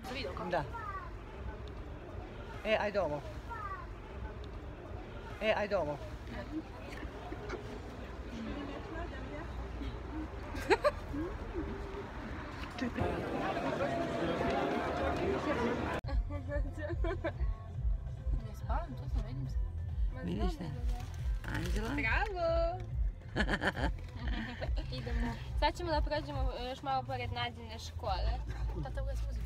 Za video kao? Da. Ajde ovo. Ajde ovo. Ne spavam, tu sam, vidim se. Vidiš se? Anđela? Bravo! Idemo. Sad ćemo da prođemo još malo pored Nađine škole. Tata, ugasi muziku.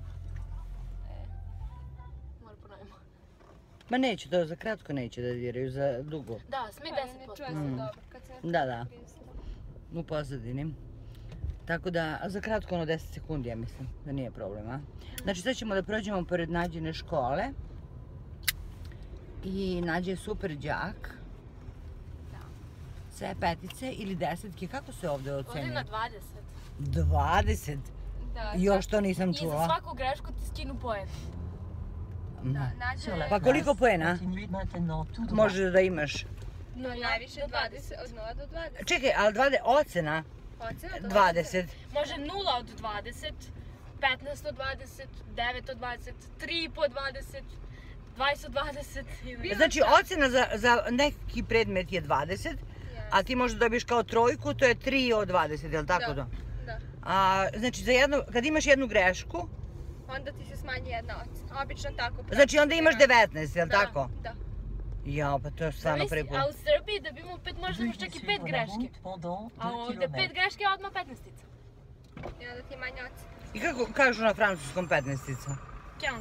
Mora ponovimo. Ma neću, to za kratko neće da diraju, za dugo. Da, sme Ne 10%. čuje se dobro. Kad se Da. U pozadini. Tako da, a za kratko ono 10 sekundi, ja mislim, da nije problema. Znači sad ćemo da prođemo pored Nađine škole. I Nađa je super đak. Sve petice ili desetke, kako se ovdje ocenuje? Ovdje na 20. 20? Da, Još to nisam I za čula. svaku grešku ti skinu poen. Nađe Pa koliko poena može da imaš? no, najviše 20, od 0 do 20. Čekaj, ali ocena? Ocena od 20. Može 0 od 20, 15 od 20, 9 od 20, 3 po 20, 20 od 20. Znači ocena za neki predmet je 20, a ti možda dobiješ kao trojku, to je 3 od 20, je li tako to? Da. Znači kad imaš jednu grešku, Onda ti se smanji jedna ocena. Obično tako. znači onda imaš 19, je li tako? Da. Jao, pa to je stvarno prvi put. A u Srbiji da bi imao 5 možda imaš čak i 5 greške. A ovdje 5 greške je odmah 15-tica. I onda ti je manja ocena. I kako kažu na francuskom 15-tica? 15.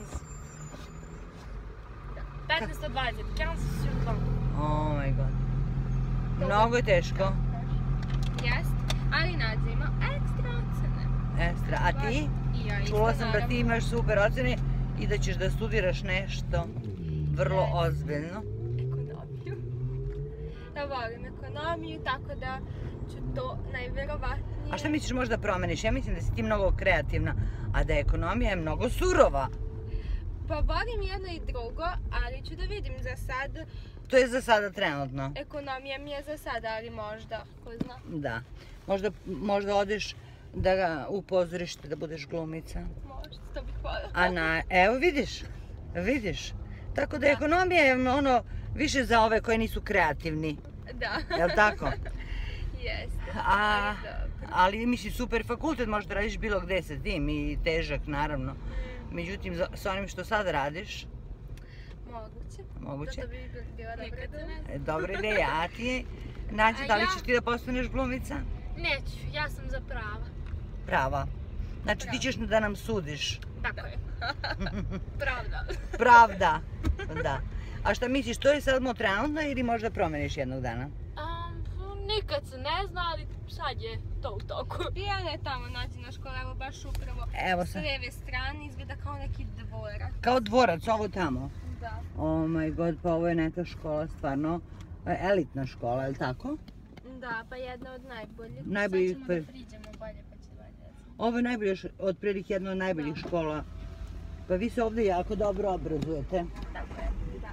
15 od 20, 15 sur 20. Oh my god. Mnogo je teško. Jest, ali Nađa ima ekstra ocene. Ekstra, a ti? I ja isto, Čula sam da ti naravno. imaš super ocene i da ćeš da studiraš nešto vrlo ozbiljno. Ekonomiju. Ja volim ekonomiju, tako da ću to najverovatnije... A šta misliš možda promeniš? Ja mislim da si ti mnogo kreativna, a da ekonomija je mnogo surova. Pa volim jedno i drugo, ali ću da vidim za sad. To je za sada trenutno. Ekonomija mi je za sada, ali možda, ko zna. Da. Možda odeš u pozorište da budeš glumica. Možda, to bih voljela. Evo vidiš. Tako da ekonomija je ono više za ove koji nisu kreativni. Da. Jel' tako? Jeste, A, dobro. ali misli super fakultet, možda radiš bilo gde sa tim i težak naravno. Međutim, sa onim što sad radiš, moguće. To bi bila dobra ideja. Dobra ideja, a ti, Nađa, da li ćeš ti da postaneš glumica? Neću, ja sam za prava. Prava. Znači ti ćeš da nam sudiš. Tako je. Pravda. Pravda, da. A šta misliš, to je sad trenutno ili možda promeniš jednog dana? Nikad se ne zna, ali sad je to u toku. Pijana je tamo Nađina škola, evo baš upravo s lijeve strane, izgleda kao neki dvorac. Kao dvorac, ovo tamo? Da. Oh my god, pa ovo je neka škola, stvarno elitna škola, je li tako? Da, pa jedna od najboljih. Najboljih, Sad ćemo da priđemo bolje, pa će bolje. ovo je najbolje, otprilike jedna od najboljih škola. Pa vi se ovdje jako dobro obrazujete. Tako je, da.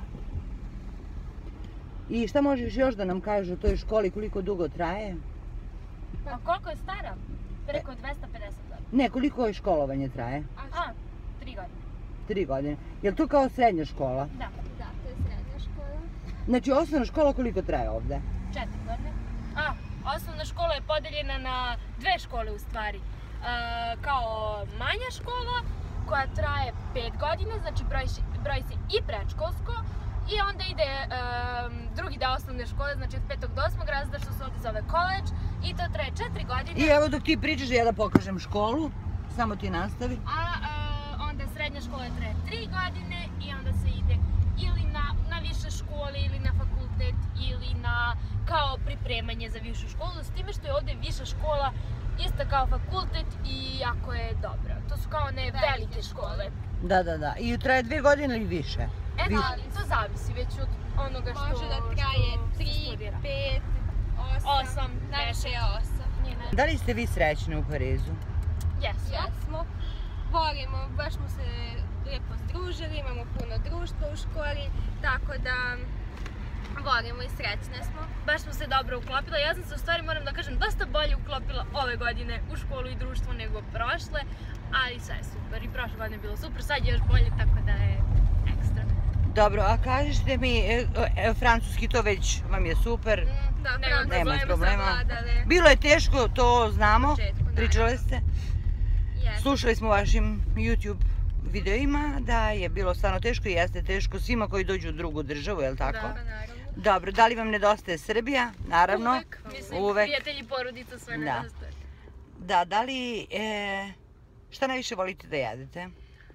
I šta možeš još da nam kažeš o toj školi, koliko dugo traje? A koliko je stara? Preko 250 godina. Ne, koliko je školovanje traje? 3 godine. 3 godine. Je li to kao srednja škola? Da. Da, to je srednja škola. Znači osnovna škola koliko traje ovdje? 4 godine. Osnovna škola je podeljena na 2 škole u stvari. Kao manja škola koja traje 5 godina, znači broji se i predškolsko. I onda ide drugi deo osnovne škole, znači od 5. do 8. razreda, što se ovdje zove college. I to traje 4 godine. I evo dok ti pričaš, ja da pokažem školu. Samo ti nastavi. A onda srednja škola traje 3 godine i onda se ide ili na više škole, ili na fakultet, ili na kao pripremanje za višu školu. S time što je ovdje viša škola isto kao fakultet i jako je dobra. To su kao one velike škole. Da. I traje 2 godine ili više? Ali to zavisi već od onoga što može da traje 3, 5, 8, najviše je 8. Da li ste vi srećni u Parizu? Jesmo. Volimo, baš smo se lijepo združili, imamo puno društva u školi, tako da Volimo i srećne smo. Baš smo se dobro uklopile. Ja sam se u stvari, moram da kažem, dosta bolje uklopila ove godine u školu i društvo nego prošle, ali sve je super. I prošle godine je bilo super, sad je još bolje, tako da je ekstra. Dobro, a kažete mi, francuski to već vam je super, Da, nema problema. savladale. Bilo je teško, to znamo, početku, naravno. pričale ste. Jeste. Slušali smo vašim YouTube videoima da je bilo stvarno teško i jeste teško svima koji dođu u drugu državu, je li tako? Pa naravno. Dobro, da li vam nedostaje Srbija? Naravno. Uvek, mislim, Uvek. prijatelji, porodica, sve Da. nedostaje. Da li, šta najviše volite da jedete?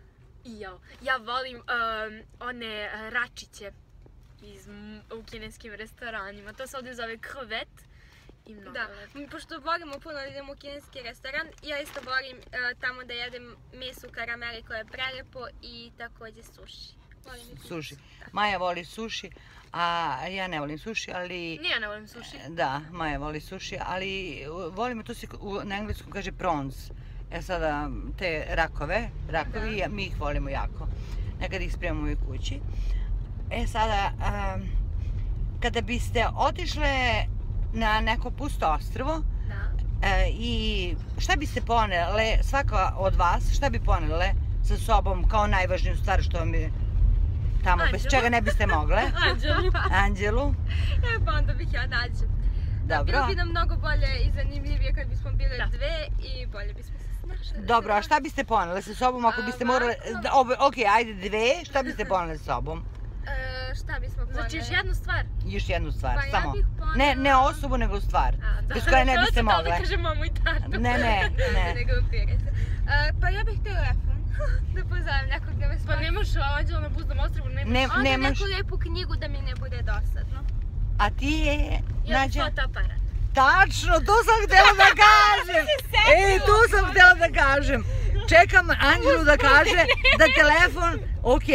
Ja volim one račiće u kineskim restoranima. To se ovdje zove krevet i mnogo Da, lepo. pošto volimo puno da idemo u kineski restoran, ja isto volim tamo da jedem meso u karameli koje je prelijepo i također suši. Volim i Suši. Maja voli suši, a ja ne volim suši, ali... Nije, ne volim suši. Da, Maja voli suši, ali volimo, to se na engleskom kaže prawns. Sada te rakovi, mi ih volimo jako. Nekad ih spremamo i kući. Sada, kada biste otišle na neko pusto ostrvo, i šta biste ponele, svaka od vas, šta bi ponele sa sobom kao najvažniju stvar što vam je tamo, bez čega ne biste mogle? Anđelu. Pa onda bih ja nađem. Dobro. Bilo bi nam mnogo bolje i zanimljivije kad bismo bile dve i bolje bismo se snašle. Dobro, a šta biste ponele sa sobom ako biste morale... Ok, ajde dve, šta biste ponele sa sobom? Šta bismo ponele? Znači još jednu stvar. Još jednu stvar, Pa ja samo. bih ponela- Ne osobu, nego stvar. Bez koje ne biste Da mogle. kaže mamu i tatu. Ne. Ne grupirajte. Pa ja bih telefon. Da pozovem nekog da me Pa spasi. nemaš Anđela na puzdom ostrvu, nemaš... Onda nemaš. neku lijepu knjigu da mi ne bude dosadno. A ti je, Ja bih Nađa? fotoaparat. Tačno, to sam htjela da kažem. To sam htjela da kažem. Čekam Anđelu da kaže da telefon, ok,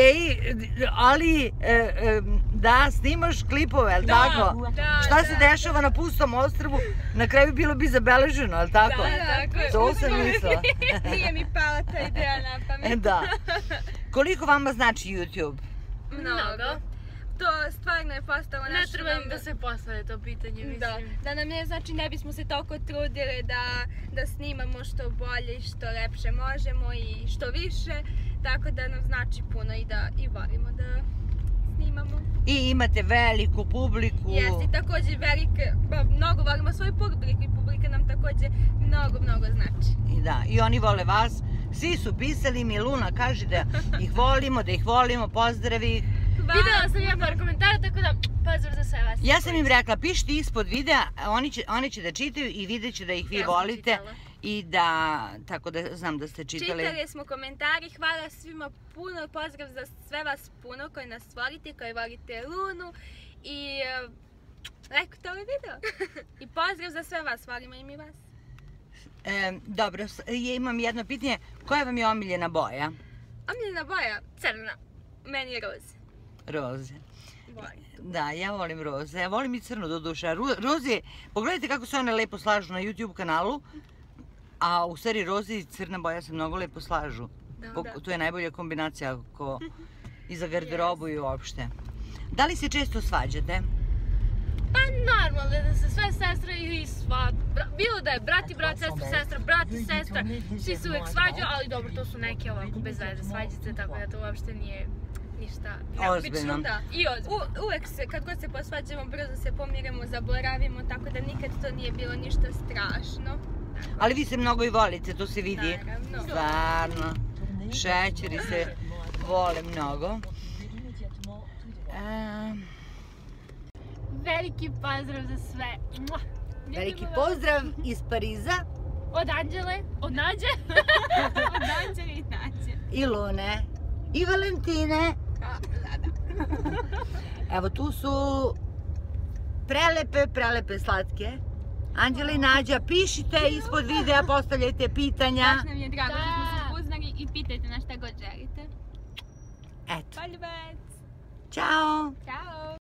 ali da snimaš klipove, je li tako? Šta se dešava na pustom ostrvu, na kraju bilo bi zabeleženo, je li tako? Tako. To sam mislila. Nije mi pala ta ideja na pamet. Da. Koliko vama znači YouTube? Mnogo. To stvarno je postalo Ne naš... treba im da se postavlja to pitanje, mislim. Da nam je, znači ne bismo se toliko trudili da snimamo što bolje i što lepše možemo i što više, tako da nam znači puno i volimo da snimamo. I imate veliku publiku. Jeste, i također mnogo volimo svoju publiku i publika nam također mnogo znači. I oni vole vas. Svi su pisali mi, Luna kaže da ih volimo, pozdravi ih. Videla sam ja par komentara, tako da pozdrav za sve vas. Ja sam im rekla, pišite ispod videa, oni će da čitaju i vidjet će da ih vi Ja sam volite. čitala. I da, tako da znam da ste čitali. Čitali smo komentari, hvala svima puno, pozdrav za sve vas puno koji nas volite, koji volite Lunu i lajkujte ovaj video. I pozdrav za sve vas, volimo i mi vas. Dobro, imam jedno pitanje, koja vam je omiljena boja? Omiljena boja, Crna. meni je roze. Roze. Volim. Da, ja volim roze, ja volim i crno do duša. Roze, pogledajte kako se one lepo slažu na YouTube kanalu, a u stvari roze i crna boja se mnogo lepo slažu. Tu je najbolja kombinacija i za garderobu i uopšte. Da li se često svađate? Pa normalno da se sve sestre i sva, bilo da je brat i brat, brat i sestra, svi se uvijek svađaju, ali dobro, to su neke ovako bez veze svađice, tako da to uopšte nije ništa Ozbiljno. Da. I ozbiljno. Uvek se, kad god se posvađamo, brzo se pomirimo, zaboravimo, tako da nikad to nije bilo ništa strašno. Ali vi se mnogo i volite, to se vidi. Naravno. Stvarno. Šećeri se vole mnogo. Veliki pozdrav za sve. Veliki pozdrav iz Pariza. Od Anđele, od Nađe. Od Anđele i Nađe. I Lune. I Valentine. Evo tu su prelepe slatke. Anđela i Nađa, pišite ispod videa, postavljajte pitanja. Baš nam je drago što smo se upoznali i pitajte nas šta god želite. Eto. Poljubac! Ćao! Ćao!